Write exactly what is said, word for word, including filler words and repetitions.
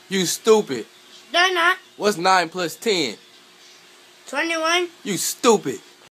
You stupid. They're not. What's nine plus ten? twenty-one. You stupid.